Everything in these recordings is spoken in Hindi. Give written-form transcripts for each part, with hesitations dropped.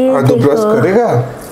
आदू ब्रश करेगा।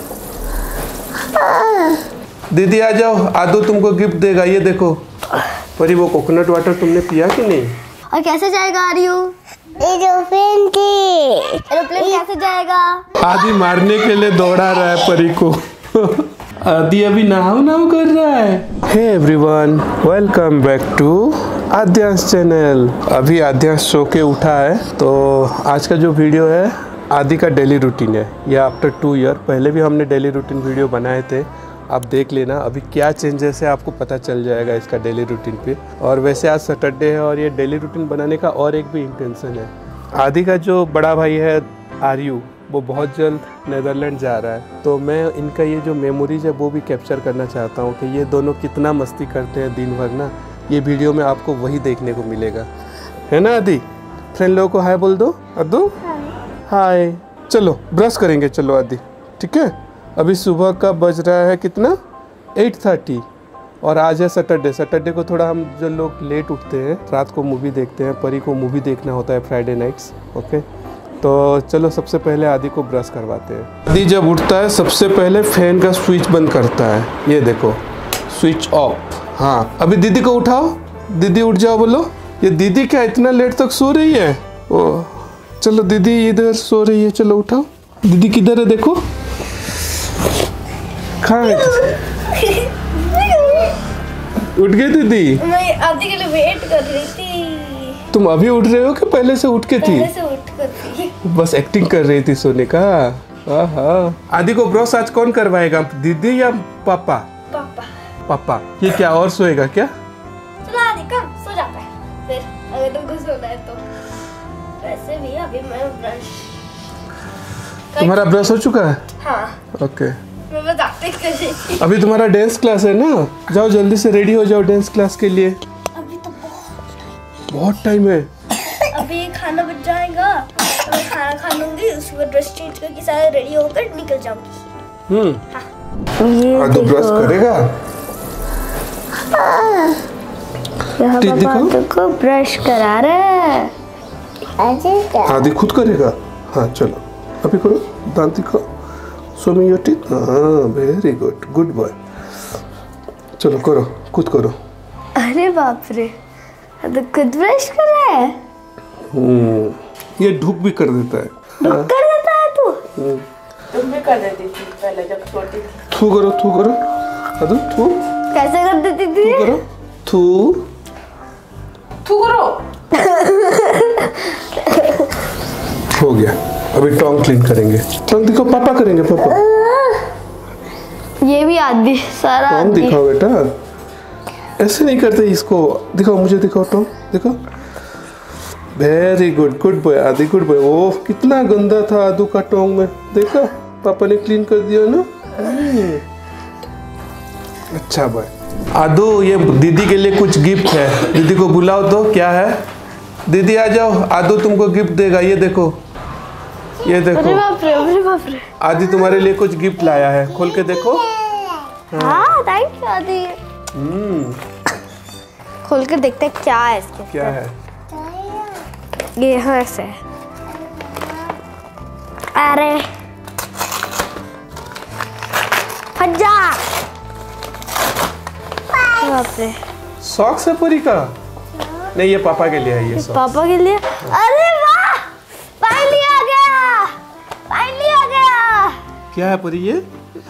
दीदी आ जाओ, आदू तुमको गिफ्ट देगा। ये देखो परी, वो कोकोनट वाटर तुमने पिया कि नहीं? और कैसे जाएगा आर्यू? एरोप्लेन कैसे जाएगा? आदि मारने के लिए दौड़ा रहा है परी को। आदि अभी नहाओ कर रहा है। Hey everyone, welcome back to Aadyansh channel. अभी आद्यांश सो के उठा है, तो आज का जो वीडियो है आदि का डेली रूटीन है। ये आफ्टर 2 ईयर, पहले भी हमने डेली रूटीन वीडियो बनाए थे, आप देख लेना। अभी क्या चेंजेस है आपको पता चल जाएगा इसका डेली रूटीन पे। और वैसे आज सैटरडे है और ये डेली रूटीन बनाने का और एक भी इंटेंशन है। आदि का जो बड़ा भाई है आर्यू, वो बहुत जल्द नेदरलैंड जा रहा है, तो मैं इनका ये जो मेमोरीज है वो भी कैप्चर करना चाहता हूँ कि ये दोनों कितना मस्ती करते हैं दिन भर ना। ये वीडियो में आपको वही देखने को मिलेगा, है ना आदि? फ्रेंड लोगों को हाय बोल दो। अद्दू हाय। चलो ब्रश करेंगे, चलो आदि, ठीक है? अभी सुबह का बज रहा है कितना, 8:30, और आज है सैटरडे। सैटरडे को थोड़ा हम जो लोग लेट उठते हैं, रात को मूवी देखते हैं। परी को मूवी देखना होता है फ्राइडे नाइट्स, ओके? तो चलो सबसे पहले आदि को ब्रश करवाते हैं। आदि जब उठता है सबसे पहले फैन का स्विच बंद करता है। ये देखो स्विच ऑफ। हाँ, अभी दीदी को उठाओ, दीदी उठ जाओ बोलो। ये दीदी क्या इतना लेट तक सो रही है? ओ चलो दीदी इधर सो रही है, चलो उठाओ। दीदी किधर है देखो, कहाँ है? उठ गई दीदी? मैं आदि के लिए वेट कर रही थी। तुम अभी उठ रहे हो कि पहले से उठ के थी? पहले से उठ कर थी। बस एक्टिंग कर रही थी सोने का। आदि को ब्रश आज कौन करवाएगा, दीदी या पापा? पापा। पापा। ये क्या और सोएगा क्या? चलो आदि कम सो जाता है फिर, अगर तुमको सोना है तो। वैसे भी अभी मैं ब्रश, तुम्हारा ब्रश हो चुका है? हाँ ओके। मैं बस एक्टिंग कर रही थी। अभी तुम्हारा डांस क्लास है ना, जाओ जल्दी से रेडी हो जाओ डांस क्लास के लिए। अभी तो बहुत टाइम है। अभी खाना बच जाएगा, तो मैं खाना खा लूंगी, उसके बाद ड्रेस चेंज करके सारे रेडी होकर निकल जाऊंगी। हाँ। आदि ब्रश करेगा? यहाँ पापा को ब्रश करा रहा है। आदि खुद करेगा? हाँ चलो अभी करो, दांत दिखाओ, शो मी योर टीथ। हाँ वेरी गुड, गुड बॉय। चलो करो, खुद करो। अरे बाप रे, तो खुद ब्रश कर रहा है। ये ढूक भी कर देता है। ढूक कर देता है तू? तुम भी कर देती थी पहले जब छोटी थी। थू करो, थू करो। अदू थू कैसे कर देती थी? थू करो, थू थू करो। हो गया। अभी टोंग क्लीन करेंगे। टोंग दिखाओ, पापा करेंगे, पापा। ये भी आदि सारा टोंग दिखाओ बेटा, ऐसे नहीं करते इसको। दिखाओ, मुझे दिखाओ टोंग, दिखाओ। Very good, good boy Adi, good boy. ओह कितना गंदा था आदू का टोंग में, देखा पापा ने क्लीन कर दिया ना। अच्छा बॉय। आदू ये दीदी के लिए कुछ गिफ्ट है, दीदी को बुलाओ तो। क्या है? दीदी आ जाओ, आदू तुमको गिफ्ट देगा। ये देखो, ये देखो। अरे बाप रे, अरे बाप रे। आदि तुम्हारे लिए कुछ गिफ्ट लाया है, खोल के देखो। हाँ थैंक यू आदि। खोल कर देखते हैं क्या है इसके। क्या है? ये है ऐसे। अरे हट जा। बाप रे, सॉक्स है परी का? नहीं ये पापा के लिए है, ये सॉक्स। पापा के लिए? अरे वाह, फाइनली आ गया, फाइनली आ गया। क्या है परी ये?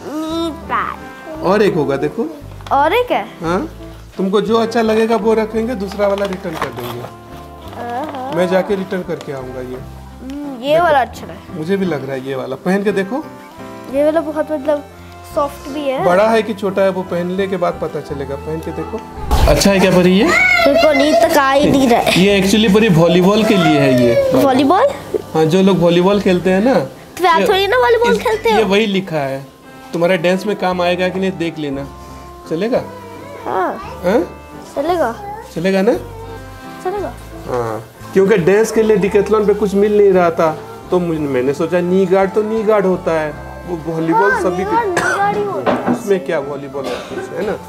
और एक होगा देखो। और एक है? हाँ, तुमको जो अच्छा लगेगा वो रखेंगे, दूसरा वाला रिटर्न कर देंगे। मैं जाके रिटर्न करके आऊंगा। ये वाला अच्छा है, मुझे भी लग रहा है ये वाला। पहन के देखो, ये वाला बहुत मतलब सॉफ्ट भी है। बड़ा है कि छोटा है वो पहनने के बाद पता चलेगा। पहन के देखो। अच्छा है क्या परी ये? देखो नींद तक आ ही नहीं रहा है। ये एक्चुअली परी वॉलीबॉल के लिए है ये। वॉलीबॉल? हाँ, जो लोग वॉलीबॉल खेलते हैं ना, तो आप थोड़ी ना वॉलीबॉल खेलते हो। ये वही लिखा है। तुम्हारे डांस में काम आएगा कि नहीं देख लेना, चलेगा? हाँ चलेगा, चलेगा ना? चलेगा। हाँ, क्योंकि डांस के लिए डिकैथलॉन पे कुछ मिल नहीं रहा था, तो मैंने सोचा नी गार्ड तो नी गार्ड होता है, वो वॉलीबॉल सभी के, उसमें क्या वॉलीबॉल है ना।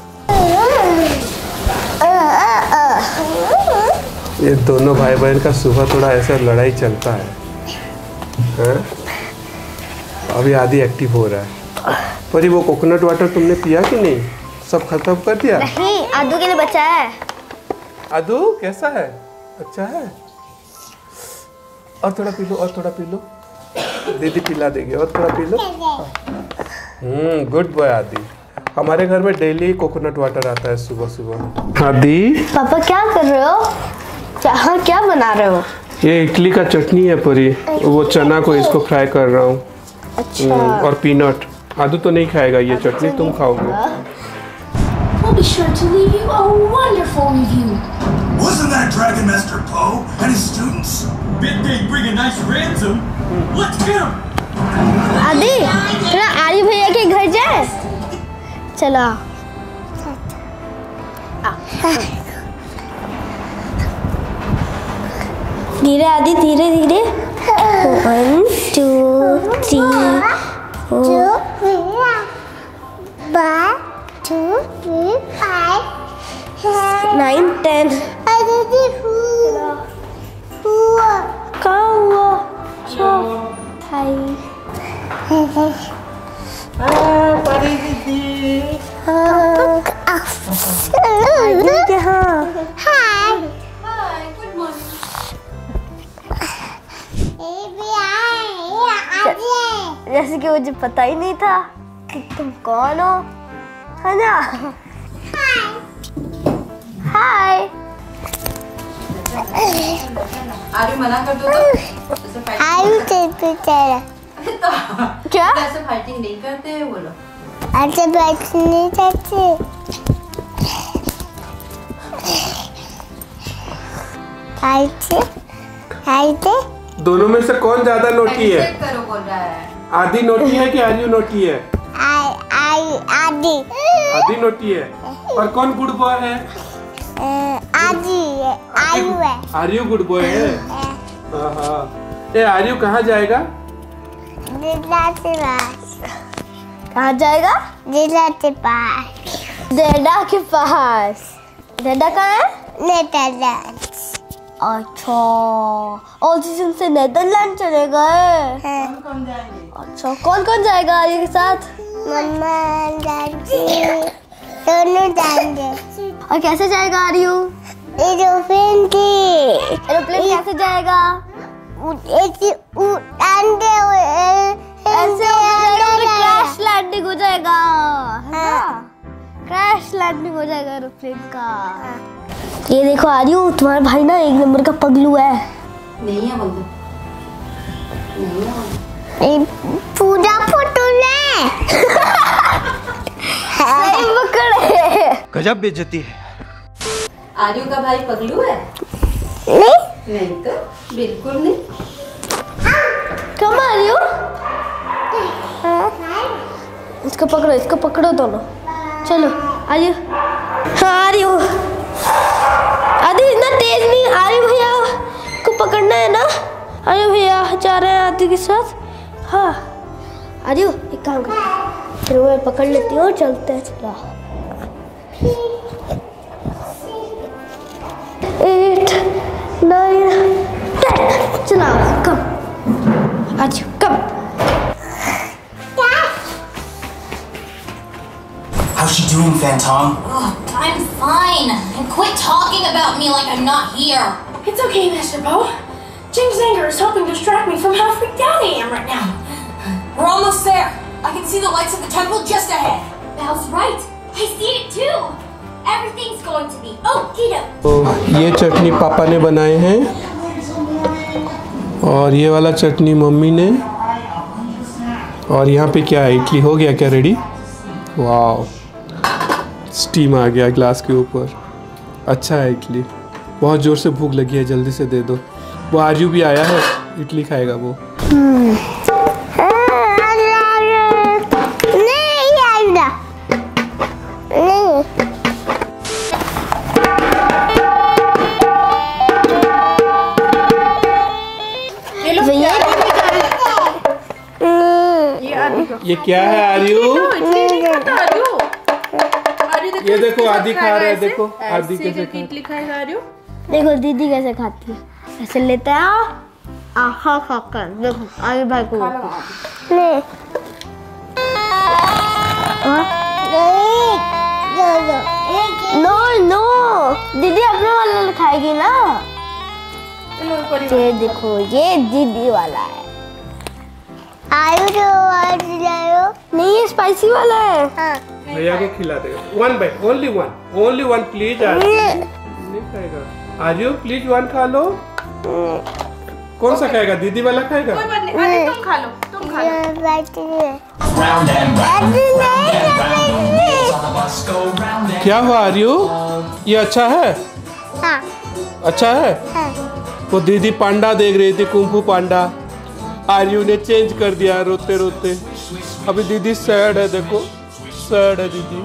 ये दोनों भाई बहन का सुबह थोड़ा ऐसा लड़ाई चलता है। अभी आदि एक्टिव हो रहा है। पर वो कोकोनट वाटर तुमने पिया कि नहीं? सब खत्म कर दिया? नहीं, आदू के लिए बचा है। आदू कैसा है? अच्छा है? और थोड़ा पी लो, और थोड़ा पी लो, दीदी पिला देगी। और थोड़ा पी लो। गुड बॉय आदि। हमारे घर में डेली कोकोनट वाटर आता है सुबह सुबह। आदि पापा क्या कर रहे हो? क्या बना रहे हो? ये इडली का चटनी है परी, वो चना को इसको फ्राई कर रहा हूँ। अच्छा। और पीनट। आदू तो नहीं खाएगा ये चटनी, तुम खाओगे। We'll be sure to leave you a wonderful review. Wasn't that Dragon Master Poe and his students? Bet they bring a nice ransom. Let's get him. आदि, थोड़ा आर्य भैया के घर जाए। चलो। धीरे आदि, धीरे धीरे। 1 2 3 4 2 3 5 9 10। कहाँ हुआ? परी दीदी। जैसे कि मुझे पता ही नहीं था कि तुम कौन हो, है ना? हाय। आर्य मना कर दो तो आयु क्या? ऐसे फाइटिंग नहीं करते हैं बोलो। ऐसे बैठ नहीं सकते। दोनों में से कौन ज्यादा नोटी है? करो बोल रहा है। आदि नोटी है कि आर्यू नोटी है? आदि। आदि नोटी है। और कौन गुड बॉय है? आयु है। आर्यू गुड बॉय है। हाँ। ये आर्यू कहाँ जाएगा? कहाँ जाएगा? डेडा के पास। डेडा के पास। डेडा कहाँ है? नेदरलैंड। अच्छा, और सीजन से नेदरलैंड चले गए। कौन जाएंगे? अच्छा, कौन कौन जाएगा आर्य के साथ? मम्मा, दादी, दोनों जाएंगे। और कैसे जाएगा आर्यू? एरोप्लेन कैसे जाएगा? ऐसे क्रैश लैंडिंग हो जाएगा। क्रैश लैंडिंग हो जाएगा एरोप्लेन का। ये देखो आर्यू, तुम्हारा भाई ना 1 नंबर का पगलू है। नहीं है बोल दो। नहीं है पूजा फोटो ले। सही पकड़े। गजब बेइज्जती है। आर्यू का भाई पगलू है? नहीं तो बिल्कुल नहीं। कम आर्यू, इसको पकड़ो, इसको पकड़ो दोनों। चलो आर्यू। हाँ आर्यू, आदि इतना तेज नहीं। आर्यू भैया को पकड़ना है ना। आर्यू भैया जा रहे हैं आदि के साथ। हाँ आर्यू, एक काम कर, फिर मैं पकड़ लेती हूँ, चलते हैं। चलो 8 9 10। चलो कम आर्यू, कम। How's she doing, Phantom? I'm fine. And quit talking about me like I'm not here. It's okay, Master Poe. Jing's anger is helping distract me from how freaked out I am right now. We're almost there. I can see the lights of the temple just ahead. Val's right. I see it too. Everything's going to be okie doke. तो ये चटनी पापा ने बनाए हैं और ये वाला चटनी मम्मी ने। और यहाँ पे क्या है? इडली हो गया क्या रेडी? वाह, स्टीम आ गया ग्लास के ऊपर। अच्छा है इडली। बहुत ज़ोर से भूख लगी है, जल्दी से दे दो। वो आर्यू भी आया है, इडली खाएगा वो। ये क्या है आर्यू? ये देखो आदि खा रहा है। देखो आदि कैसे इडली खाएगा आर्यू। देखो दीदी कैसे खाती है। ऐसे लेते हैं, आहा खाकर देखो आगे भाई को। खाएगी ना। ये देखो ये दीदी वाला है। आयु जो नहीं ये स्पाइसी वाला है। हाँ। भैया को खिला देगा। 1 बाइट, ओनली वन प्लीज। नहीं खाएगा। आर्यू प्लीज 1 खा लो। कौन सा खाएगा? दीदी वाला खाएगा? तुम खा लो, तुम खा लो। क्या हुआ आर्यू? ये अच्छा है? हाँ। अच्छा है? हाँ। वो दीदी पांडा देख रही थी, कुंफू पांडा। आर्यू ने चेंज कर दिया रोते रोते। अभी दीदी सैड है, देखो सैड है दीदी।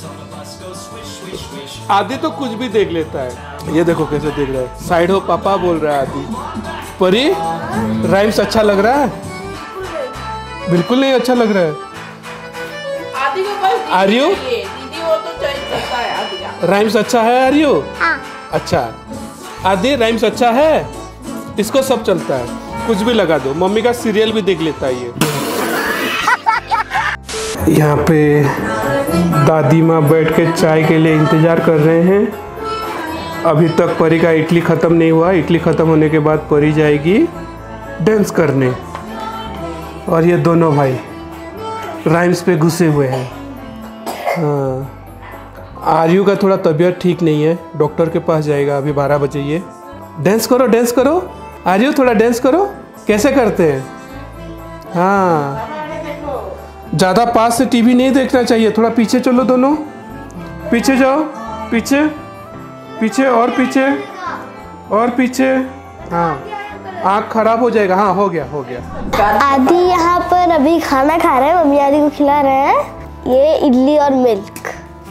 आदि तो कुछ भी देख लेता है। ये देखो कैसे देख रहा है, साइड हो पापा बोल रहा है आदि। परी राइम्स अच्छा लग रहा है? बिल्कुल नहीं अच्छा लग रहा है। आदि को बस आर्यू दीदी वो तो चेंज करता है आदि का। राइम्स अच्छा है आर्यू? हाँ। अच्छा आदि राइम्स अच्छा है? इसको सब चलता है, कुछ भी लगा दो। मम्मी का सीरियल भी देख लेता है ये। यहाँ पे दादी माँ बैठ के चाय के लिए इंतज़ार कर रहे हैं। अभी तक परी का इडली ख़त्म नहीं हुआ। इडली ख़त्म होने के बाद परी जाएगी डांस करने। और ये दोनों भाई राइम्स पे घुसे हुए हैं। हाँ आर्यू का थोड़ा तबीयत ठीक नहीं है, डॉक्टर के पास जाएगा अभी 12 बजे। ये डांस करो, डांस करो आर्यू, थोड़ा डांस करो। कैसे करते हैं? हाँ ज़्यादा पास से टीवी नहीं देखना चाहिए, थोड़ा पीछे चलो दोनों। पीछे जाओ, पीछे पीछे और पीछे और पीछे। हाँ आँख खराब हो जाएगा। हाँ हो गया। आदि यहाँ पर अभी खाना खा रहे हैं, मम्मी आदि को खिला रहे हैं ये इडली और मिल्क।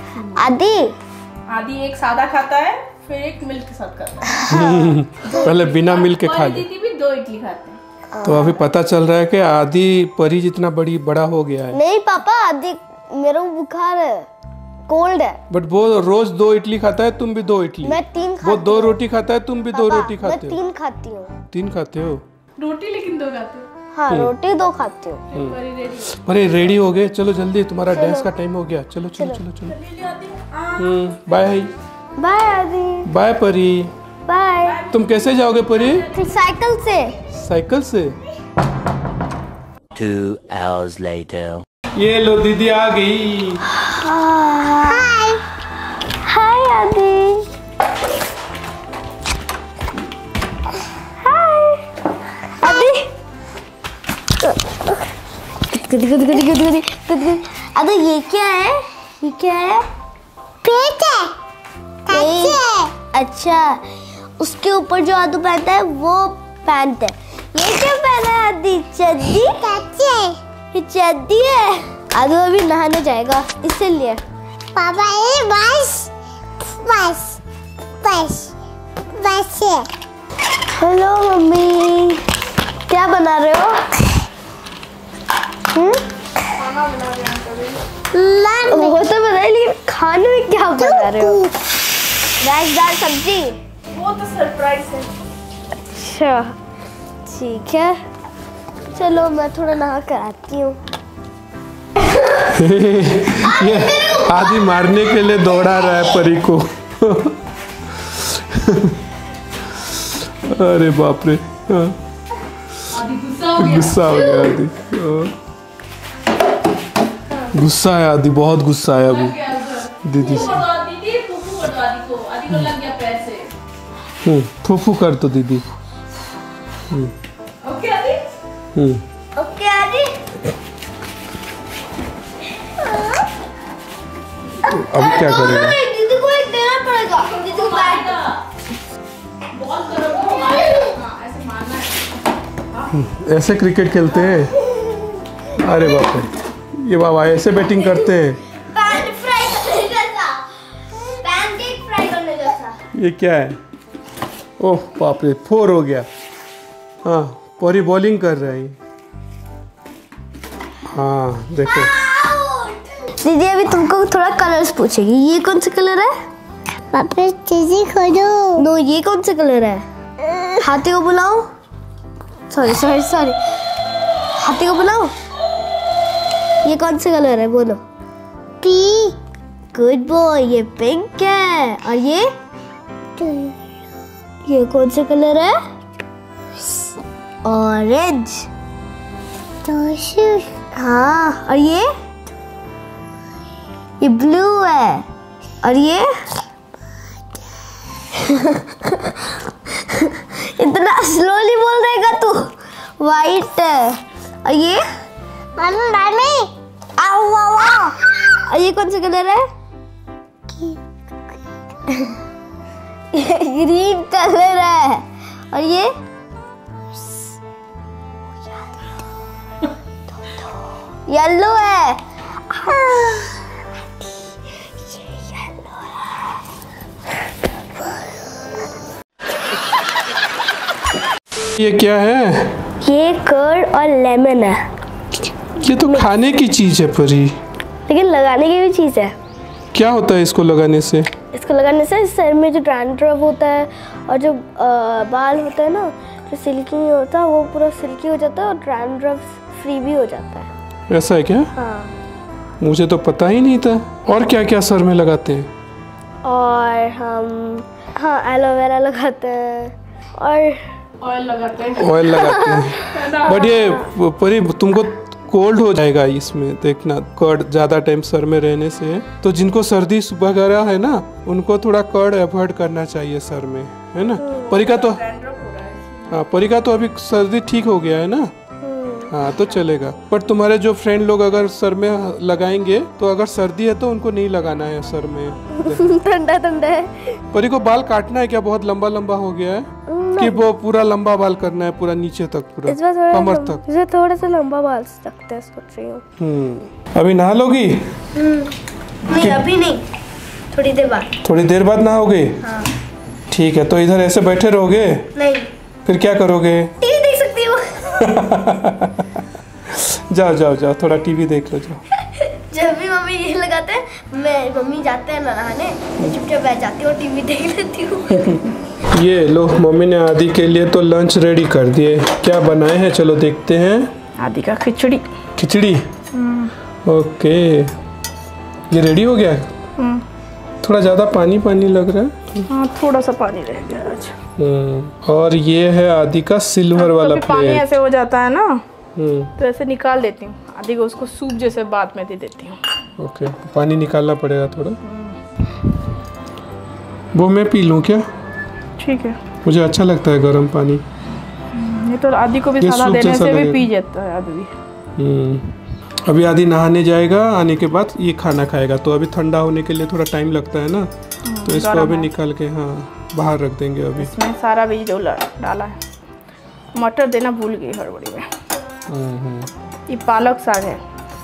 आदि एक सादा खाता है, फिर एक मिल्क के साथ खाता है। पहले बिना मिल्क के खा ले। दीदी भी 2 इडली खाते हैं। तो अभी पता चल रहा है कि आदि परी जितना बड़ा हो गया है। नहीं पापा आदि मेरे को बुखार है, कोल्ड है। बट वो रोज 2 इडली खाता है, तुम भी 2 इडली। मैं 3 खाती वो 2 रोटी खाता है, तुम भी 2 रोटी खाते मैं हो। 3 खाती हूँ। 3 खाते हो? रोटी लेकिन 2 खाते हो। हाँ रोटी 2 खाती हूँ। अरे रेडी हो गए, चलो जल्दी, तुम्हारा डांस का टाइम हो गया। चलो चलो चलो चलो। Bye bye Adi. Bye Pari. Bye. तुम कैसे जाओगे परी? साइकिल से। साइकिल से। 2 hours later. ये लो दीदी आ गई। हाय हाय आदि। हाय आदि। अरे ये क्या है? ये क्या है? पेट है। अच्छा उसके ऊपर जो आदू पहनता है वो पैंट है। ये क्या पहना है आदि? चड्डी। ये चड्डी है। आदू अभी नहाने जाएगा इसीलिए। पापा ये बस बस बस बस। हेलो मम्मी, क्या बना रहे हो? खाना बना रहे हैं कभी। वो तो बताइए, लेकिन खाने में क्या बना रहे हो? राइस दाल सब्जी। वो तो सरप्राइज है। अच्छा ठीक है, चलो मैं थोड़ा नहा कर आती हूँ। ये आदि मारने के लिए दौड़ा रहा है परी को। अरे बाप रे। हाँ। गुस्सा हो गया आदि। गुस्सा है आदि, बहुत गुस्सा है अभी दीदी से। आदि को लग गया पैर से। फूफू कर तो दीदी। ओके आदि। ओके आदि। अब क्या करेगा? दीदी को एक देना पड़ेगा। दीदी को बैठ। बहुत गरम हो मारना, ऐसे मारना है। ऐसे क्रिकेट खेलते हैं? अरे बाप रे, ये बाबा ऐसे बैटिंग करते हैं? पैन फ्राई करने जैसा, पैनकेक फ्राई करने जैसा। ये क्या है? ओह बाप रे, 4 हो गया। हाँ परी बॉलिंग कर रहा है। हाँ देखो दीदी अभी तुमको थोड़ा कलर्स पूछेगी। ये कौन सा कलर है? पापा चीज़ी खोलो। नो ये कौन सा कलर है? हाथी को बुलाओ। सॉरी सॉरी सॉरी, हाथी को बुलाओ। ये कौन सा कलर है बोलो? पिंक। गुड बॉय, ये पिंक है। और ये ये कौन सा कलर है? ऑरेंज। हाँ, और ये ब्लू है, और ये इतना स्लोली बोल देगा तू। वाइट है, और ये और ये कौन सा कलर है? ग्रीन कलर है, और ये येलो है। ये क्या है? ये कर्ड और लेमन है। ये तो खाने की चीज है परी, लेकिन लगाने की भी चीज है। क्या होता है इसको लगाने से? इसको लगाने से सर में जो डैंड्रफ होता है और जो बाल होता है ना, जो सिल्की नहीं होता, वो पूरा सिल्की हो जाता है और डैंड्रफ फ्री भी हो जाता है। ऐसा है क्या? हाँ। मुझे तो पता ही नहीं था। और क्या क्या सर में लगाते हैं? और हम एलोवेरा लगाते हैं और ऑयल लगाते हैं। बट ये परी तुमको कोल्ड हो जाएगा इसमें, देखना कर्ड ज़्यादा टाइम सर में रहने से। तो जिनको सर्दी वगैरह है ना, उनको थोड़ा कर्ड अवॉइड करना चाहिए सर में, है ना? परी का तो अभी सर्दी ठीक हो गया है ना? हाँ, तो चलेगा। पर तुम्हारे जो फ्रेंड लोग अगर सर में लगाएंगे तो अगर सर्दी है तो उनको नहीं लगाना है सर में। ठंडा ठंडा है। परी को बाल काटना है क्या? बहुत लंबा लंबा हो गया है कि वो पूरा लंबा बाल करना है, पूरा नीचे तक, पूरा कमर तक? इसे थोड़ा सा लंबा बाल रखते हैं, सोच रही हूँ। अभी नहा लोगी? नहीं, अभी नहीं, थोड़ी देर बाद। थोड़ी देर बाद नहाओगे? हाँ। ठीक है, तो इधर ऐसे बैठे रहोगे? नहीं। फिर क्या करोगे? टीवी देख सकती हूँ। जाओ जाओ जाओ, थोड़ा टीवी देख लो, जाओ। जब भी मम्मी ये लगाते हैं, मम्मी जाते हैं नहाने, चुपचाप बैठ जाती हूँ और टीवी देख लेती हूँ। ये लो, मम्मी ने आदि के लिए तो लंच रेडी कर दिए। क्या बनाए हैं चलो देखते हैं। आदि का खिचड़ी। खिचड़ी? ओके, ये रेडी हो गया? थोड़ा ज़्यादा पानी पानी लग रहा है। हाँ, थोड़ा सा पानी रह गया आज। और ये है आदि का सिल्वर वाला प्लेट। पानी ऐसे हो जाता है ना, तो ऐसे निकाल देती हूँ आदि को, उसको सूप जैसे बाद में दे देती हूँ। ओके, पानी निकालना पड़ेगा थोड़ा। वो मैं पी लूँ क्या? ठीक है, मुझे अच्छा लगता है गर्म पानी। ये तो आदि को भी सादा देने से भी पी जाता है आदि भी। अभी आदि नहाने जाएगा, आने के बाद ये खाना खाएगा। तो अभी ठंडा होने के लिए थोड़ा टाइम लगता है ना, तो इसको अभी निकाल के बाहर रख देंगे। अभी इसमें सारा बीज डाला है। मटर देना भूल गई हड़बड़ी में। ये पालक साग है।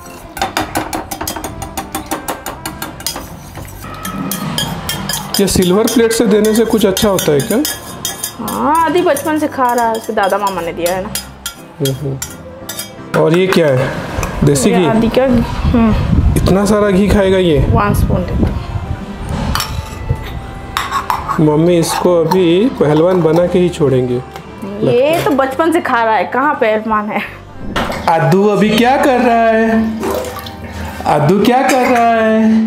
ये सिल्वर प्लेट से देने से कुछ अच्छा होता है क्या? हाँ, आदि बचपन से खा रहा है, उसके दादा मामा ने दिया है ना। और ये क्या है? देसी घी? आदि का इतना सारा घी खाएगा ये? 1 स्पून देता। मम्मी इसको अभी पहलवान बना के ही छोड़ेंगे। ये तो बचपन से खा रहा है, कहाँ पहलवान है। आदू अभी क्या कर रहा है? आदू क्या कर रहा है?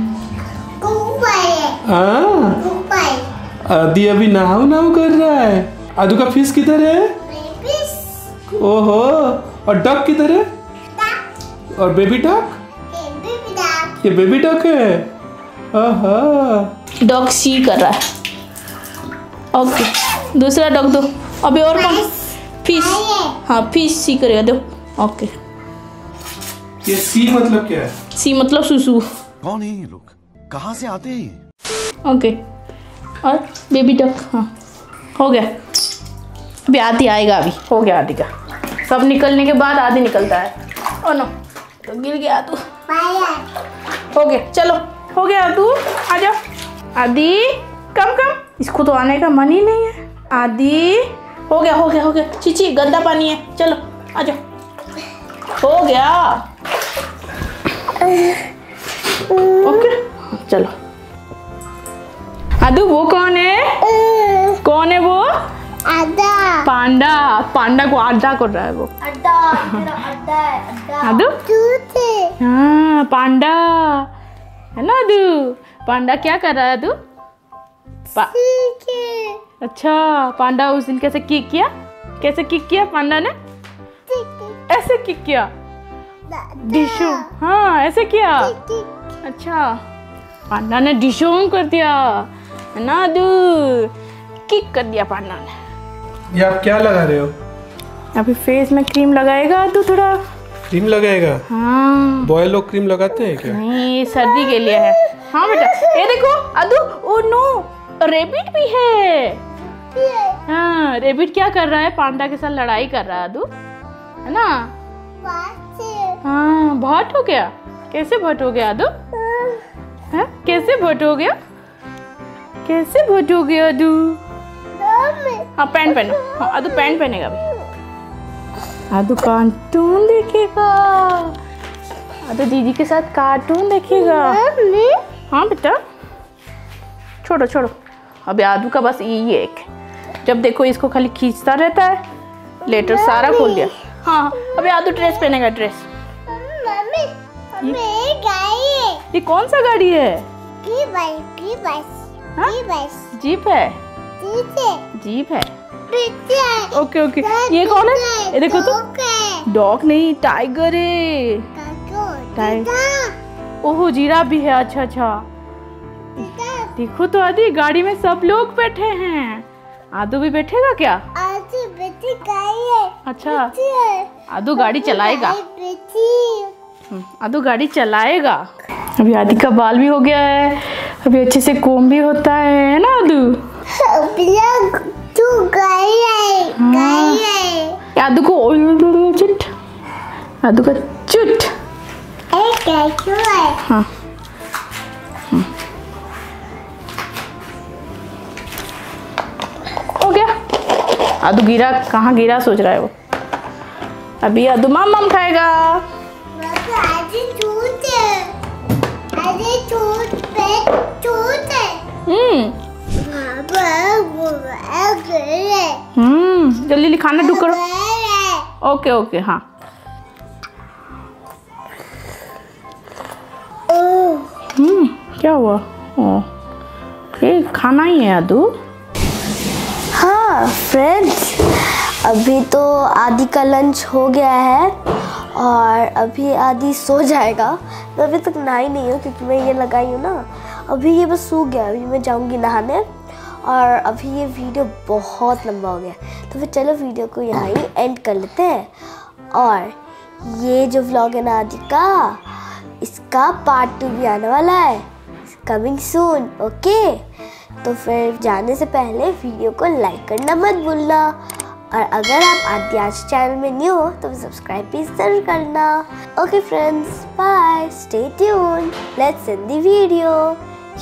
आदि अभी नहाऊ कर रहा है। आदू का फिश किधर है? ओहो, और डक किधर है? और बेबी डक? ये बेबी डक है। डॉग सी कर रहा है। ओके, दूसरा डॉग दो। अभी और कौन? फिश। हाँ, फिश सी करेगा, दो। ओके। ये सी मतलब क्या है? सी मतलब सुसु। कौन है ये लोग? कहाँ से आते हैं? ओके, और बेबी डक। हाँ, हो गया। अभी आदि आएगा। अभी हो गया आदि का। सब निकलने के बाद आदि निकलता है। ओ नो, तो गिर गया तू। हो गया, चलो हो गया। तू आ जाओ आदि, कम। इसको तो आने का मन ही नहीं है। आदि, हो गया। चीची, गंदा पानी है, चलो आ जाओ। हो गया। ओके, चलो। आदू, वो कौन है? कौन है वो? पांडा को अड्डा कर रहा है वो। अड्डा, तेरा अड्डा है, अड्डा। आदू? हाँ, पांडा है ना आदू। पांडा क्या कर रहा है आदू? अच्छा, पांडा उस दिन कैसे किक किया? कैसे किक किया पांडा ने? ऐसे किक किया। डिशो, हाँ ऐसे किया। अच्छा, पांडा ने डिशो कर दिया है ना, किक कर दिया पांडा ने। ये आप क्या लगा रहे हो? अभी फेस में क्रीम लगाएगा तो थोड़ा। क्रीम लगाएगा? हाँ। बॉय लोग क्रीम लगाते हैं क्या? नहीं, ये सर्दी के लिए है। हाँ बेटा, ये देखो अदू, ओ नो, रेबिट भी है। हाँ, रेबिट क्या कर रहा है? पांडा के साथ लड़ाई कर रहा है अदू, है ना? हाँ, भट हो गया। कैसे भट हो गया अदू? हाँ, कैसे भट हो गया? कैसे भट हो गया अदू? हाँ, पैंट पहनो। हाँ, अदू पैंट पहनेगा अभी। अदू कार्टून देखेगा। अदू दीदी के साथ कार्टून देखेगा। हाँ बेटा, छोड़ो छोड़ो। अभी आदू का बस यही है एक, जब देखो इसको खाली खींचता रहता है। लेटर सारा खोल दिया। हाँ, अभी आदू ड्रेस पहनेगा। ड्रेस। ये कौन सा गाड़ी है? हाँ? जीप है। जीप है। Okay okay. ये कौन है? ये देखो तो, डॉग नहीं, टाइगर है। ओहो, जीरा भी है। अच्छा अच्छा, देखो तो आदि, गाड़ी में सब लोग बैठे हैं। आदू भी बैठेगा क्या? अच्छा, आदू गाड़ी चलाएगा। आदू गाड़ी चलाएगा। अभी आदि का बाल भी हो गया है, अभी अच्छे से कोम भी होता है ना आदू? आदू को चुट, आदू का चुट। हाँ, हो गया। आदू गिरा, कहाँ गिरा सोच रहा है वो। अभी आदू मम खाएगा। जल्दी खाना टुक करो। Okay okay. हाँ, क्या हुआ? ओके, खाना ही है आदू। हाँ फ्रेंड्स, अभी तो आदि का लंच हो गया है और अभी आदि सो जाएगा। मैं अभी तक नहाई नहीं हूँ क्योंकि मैं ये लगाई हूँ ना। अभी ये बस सो गया। अभी मैं जाऊँगी नहाने और अभी ये वीडियो बहुत लंबा हो गया, तो फिर चलो वीडियो को यहाँ ही एंड कर लेते हैं। और ये जो व्लॉग है ना आदि का, इसका पार्ट 2 भी आने वाला है, कमिंग सून। ओके, तो फिर जाने से पहले वीडियो को लाइक करना मत भूलना, और अगर आप आद्यांश चैनल में न्यू हो तो सब्सक्राइब भी जरूर करना। Okay friends, bye, stay tune, let's end the video.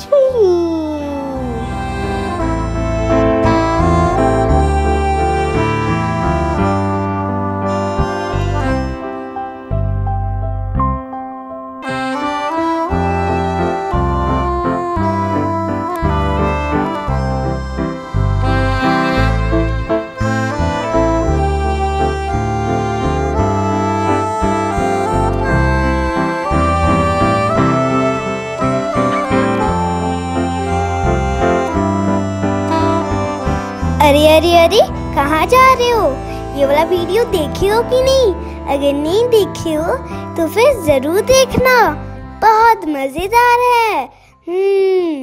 अरे अरे अरे, कहाँ जा रहे हो? ये वाला वीडियो देखे हो कि नहीं? अगर नहीं देखे हो तो फिर जरूर देखना, बहुत मजेदार है।